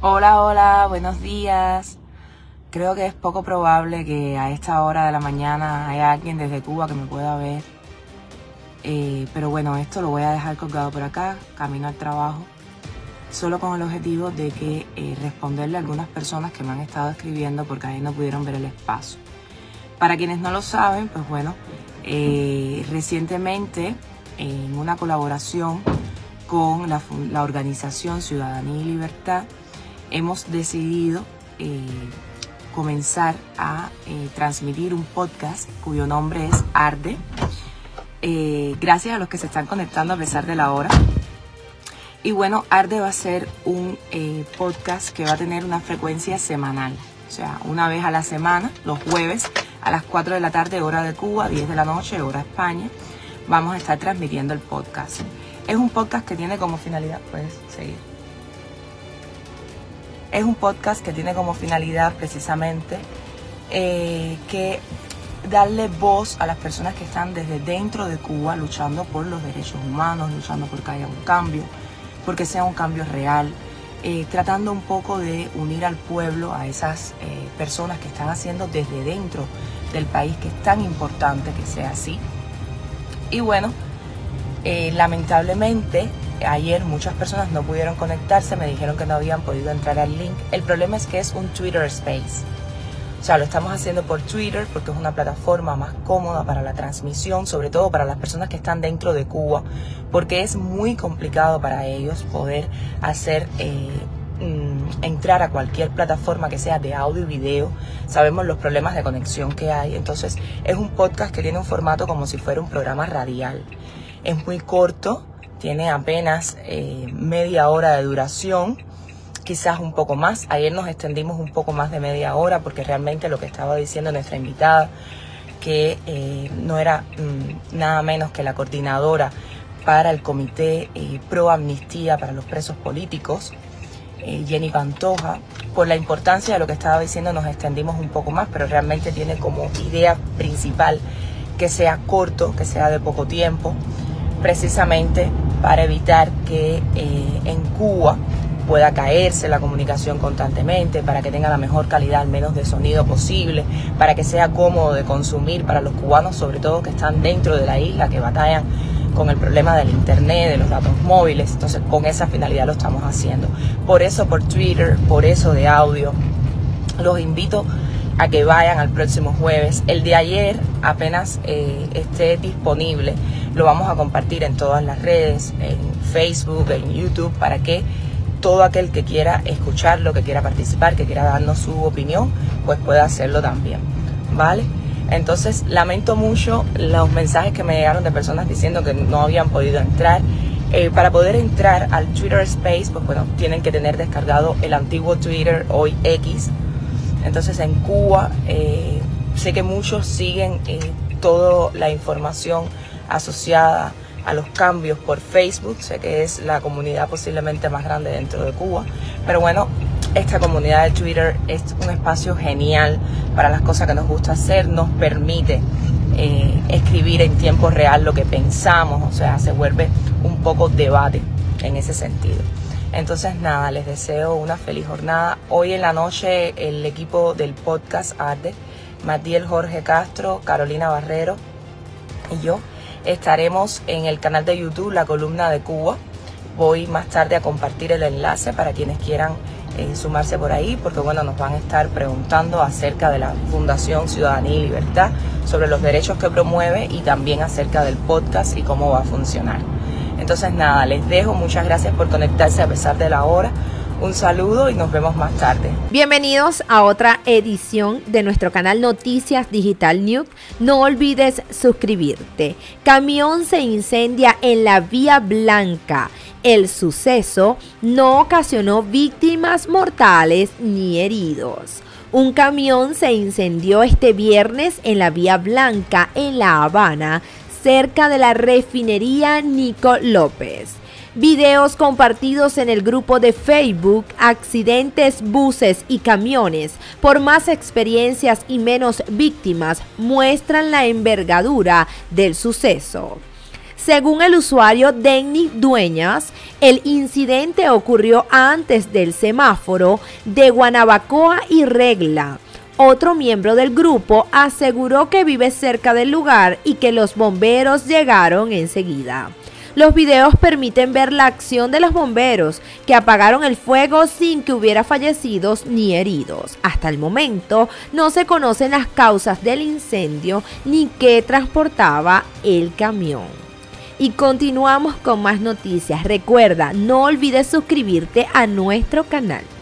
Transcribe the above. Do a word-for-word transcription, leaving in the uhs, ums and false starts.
Hola, hola, buenos días. Creo que es poco probable que a esta hora de la mañana haya alguien desde Cuba que me pueda ver. Eh, pero bueno, esto lo voy a dejar colgado por acá, camino al trabajo, solo con el objetivo de que eh, responderle a algunas personas que me han estado escribiendo porque ahí no pudieron ver el espacio. Para quienes no lo saben, pues bueno, eh, recientemente en una colaboración con la, la organización Ciudadanía y Libertad, hemos decidido eh, comenzar a eh, transmitir un podcast cuyo nombre es Arde. Eh, gracias a los que se están conectando a pesar de la hora. Y bueno, Arde va a ser un eh, podcast que va a tener una frecuencia semanal. O sea, una vez a la semana, los jueves a las cuatro de la tarde, hora de Cuba, diez de la noche, hora España, vamos a estar transmitiendo el podcast. Es un podcast que tiene como finalidad, puedes seguir. Es un podcast que tiene como finalidad precisamente eh, que darle voz a las personas que están desde dentro de Cuba luchando por los derechos humanos, luchando por que haya un cambio, porque sea un cambio real, eh, tratando un poco de unir al pueblo, a esas eh, personas que están haciendo desde dentro del país, que es tan importante que sea así. Y bueno, eh, lamentablemente ayer muchas personas no pudieron conectarse, me dijeron que no habían podido entrar al link. El problema es que es un Twitter Space. O sea, lo estamos haciendo por Twitter porque es una plataforma más cómoda para la transmisión, sobre todo para las personas que están dentro de Cuba, porque es muy complicado para ellos poder hacer eh, mm, entrar a cualquier plataforma que sea de audio y video. Sabemos los problemas de conexión que hay, entonces es un podcast que tiene un formato como si fuera un programa radial. Es muy corto, tiene apenas eh, media hora de duración, quizás un poco más. Ayer nos extendimos un poco más de media hora porque realmente lo que estaba diciendo nuestra invitada, que eh, no era mmm, nada menos que la coordinadora para el Comité eh, Pro Amnistía para los Presos Políticos, eh, Jenny Pantoja, por la importancia de lo que estaba diciendo nos extendimos un poco más, pero realmente tiene como idea principal que sea corto, que sea de poco tiempo, precisamente para evitar que eh, en Cuba pueda caerse la comunicación constantemente, para que tenga la mejor calidad, al menos de sonido posible, para que sea cómodo de consumir para los cubanos, sobre todo que están dentro de la isla, que batallan con el problema del internet, de los datos móviles. Entonces con esa finalidad lo estamos haciendo. Por eso por Twitter, por eso de audio. Los invito a que vayan al próximo jueves. El de ayer apenas eh, esté disponible, lo vamos a compartir en todas las redes, en Facebook, en YouTube, para que todo aquel que quiera escucharlo, que quiera participar, que quiera darnos su opinión, pues pueda hacerlo también, ¿vale? Entonces lamento mucho los mensajes que me llegaron de personas diciendo que no habían podido entrar. Eh, para poder entrar al Twitter Space, pues bueno, tienen que tener descargado el antiguo Twitter, hoy X. Entonces en Cuba eh, sé que muchos siguen eh, toda la información asociada a los cambios por Facebook. Sé que es la comunidad posiblemente más grande dentro de Cuba, pero bueno, esta comunidad de Twitter es un espacio genial para las cosas que nos gusta hacer, nos permite eh, escribir en tiempo real lo que pensamos, o sea, se vuelve un poco debate en ese sentido. Entonces nada, les deseo una feliz jornada. Hoy en la noche el equipo del podcast Arde, Matiel Jorge Castro, Carolina Barrero y yo, estaremos en el canal de YouTube La Columna de Cuba. Voy más tarde a compartir el enlace para quienes quieran eh, sumarse por ahí, porque bueno, nos van a estar preguntando acerca de la Fundación Ciudadanía y Libertad, sobre los derechos que promueve y también acerca del podcast y cómo va a funcionar. Entonces nada, les dejo, muchas gracias por conectarse a pesar de la hora. Un saludo y nos vemos más tarde. Bienvenidos a otra edición de nuestro canal Noticias Digital News. No olvides suscribirte. Camión se incendia en la Vía Blanca. El suceso no ocasionó víctimas mortales ni heridos. Un camión se incendió este viernes en la Vía Blanca en La Habana, cerca de la refinería Nico López. Videos compartidos en el grupo de Facebook Accidentes, Buses y Camiones por más experiencias y menos víctimas muestran la envergadura del suceso. Según el usuario Denis Dueñas, el incidente ocurrió antes del semáforo de Guanabacoa y Regla. Otro miembro del grupo aseguró que vive cerca del lugar y que los bomberos llegaron enseguida. Los videos permiten ver la acción de los bomberos, que apagaron el fuego sin que hubiera fallecidos ni heridos. Hasta el momento no se conocen las causas del incendio ni qué transportaba el camión. Y continuamos con más noticias. Recuerda, no olvides suscribirte a nuestro canal.